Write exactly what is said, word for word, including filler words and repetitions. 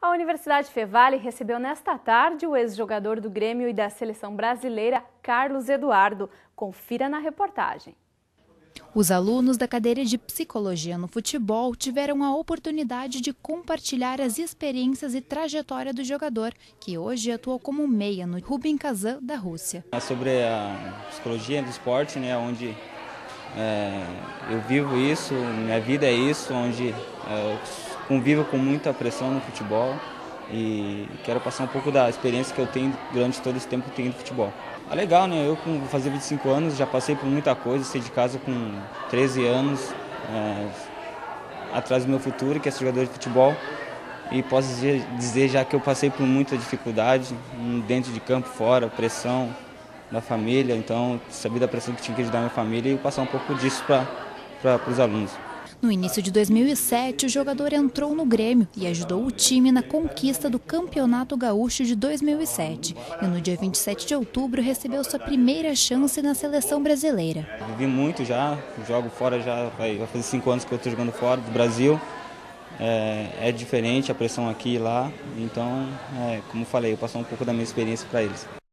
A Universidade Fevale recebeu nesta tarde o ex-jogador do Grêmio e da Seleção Brasileira, Carlos Eduardo. Confira na reportagem. Os alunos da cadeira de Psicologia no Futebol tiveram a oportunidade de compartilhar as experiências e trajetória do jogador, que hoje atua como meia no Rubin Kazan da Rússia. É sobre a psicologia do esporte, né, onde é, eu vivo isso, minha vida é isso, onde é, eu convivo com muita pressão no futebol e quero passar um pouco da experiência que eu tenho durante todo esse tempo que eu tenho no futebol. É legal, né? Eu com fazer vinte e cinco anos já passei por muita coisa, saí de casa com treze anos, é, atrás do meu futuro, que é ser jogador de futebol, e posso dizer, dizer já que eu passei por muita dificuldade, dentro de campo, fora, pressão da família, então sabia da pressão que tinha que ajudar a minha família e passar um pouco disso para os alunos. No início de dois mil e sete, o jogador entrou no Grêmio e ajudou o time na conquista do Campeonato Gaúcho de dois mil e sete. E no dia vinte e sete de outubro recebeu sua primeira chance na seleção brasileira. Vivi muito já, jogo fora já, vai, vai fazer cinco anos que eu estou jogando fora do Brasil. É, é diferente a pressão aqui e lá, então, é, como falei, eu passo um pouco da minha experiência para eles.